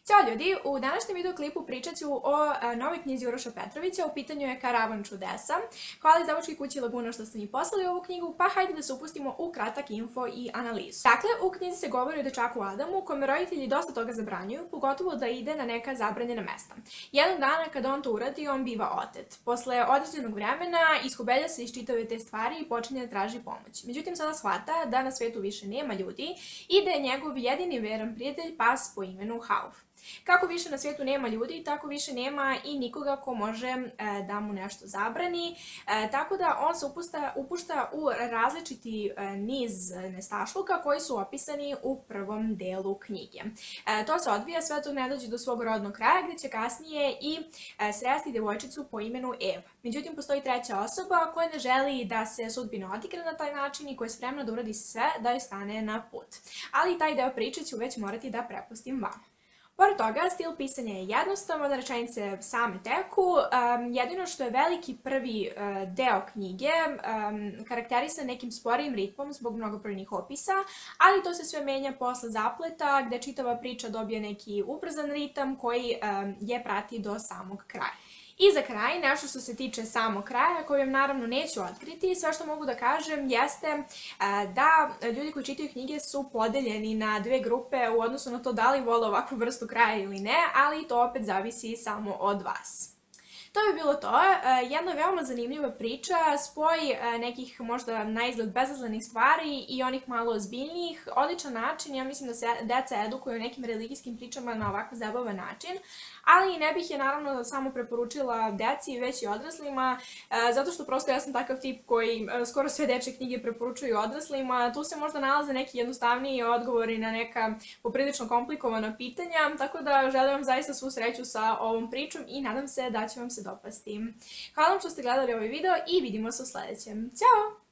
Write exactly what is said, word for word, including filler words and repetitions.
Ćao ljudi, u današnjem videoklipu pričat ću o a, novoj knjizi Uroša Petrovića, u pitanju je Karavan čudesa. Hvala izdavačkoj kući Laguna što ste mi poslali ovu knjigu, pa hajde da se upustimo u kratak info i analizu. Dakle, u knjizi se govori o dečaku Adamu, kome roditelji dosta toga zabranjuju, pogotovo da ide na neka zabranjena mesta. Jednog dana kada on to uradi, on biva otet. Posle određenog vremena iskobelja se iz čitave te stvari i počinje da traži pomoć. Međutim, sada shvata da na svetu više nema ljudi i da je njegov jedini veran prijatelj pas po imenu Hauf. Kako više na svijetu nema ljudi, tako više nema i nikoga ko može e, da mu nešto zabrani, e, tako da on se upušta, upušta u različiti e, niz nestašluka koji su opisani u prvom delu knjige. E, to se odvija sve dok ne dođe do svog rodnog kraja, gdje će kasnije i e, sresti djevojčicu po imenu Eva. Međutim, postoji treća osoba koja ne želi da se sudbina odigra na taj način i koja je spremna da uradi sve da joj stane na put. Ali taj deo priče ću već morati da prepustim vama. Pored toga, stil pisanja je jednostavan, rečenice same teku, um, jedino što je veliki prvi uh, deo knjige um, karakterisan nekim sporijim ritmom zbog mnogobrojnih opisa, ali to se sve menja posle zapleta gde čitava priča dobije neki ubrzan ritam koji um, je prati do samog kraja. I za kraj, nešto što se tiče samog kraja, koji vam naravno neću otkriti, sve što mogu da kažem jeste da ljudi koji čitaju knjige su podeljeni na dve grupe u odnosu na to da li vole ovakvu vrstu kraja ili ne, ali to opet zavisi samo od vas. To bi bilo to, jedna veoma zanimljiva priča, spoj nekih možda na izgled bezazlenih stvari i onih malo ozbiljnijih, odličan način, ja mislim da se deca edukuju nekim religijskim pričama na ovako zabavan način, ali ne bih je naravno samo preporučila deci, već i odraslima, zato što prosto ja sam takav tip koji skoro sve dečje knjige preporučuju odraslima, tu se možda nalaze neki jednostavniji odgovori na neka poprilično komplikovana pitanja, tako da želim vam zaista svu sreću sa ovom pričom i nadam se da će vam se dopasti. Hvala vam što ste gledali ovaj video i vidimo se u sljedećem. Ćao!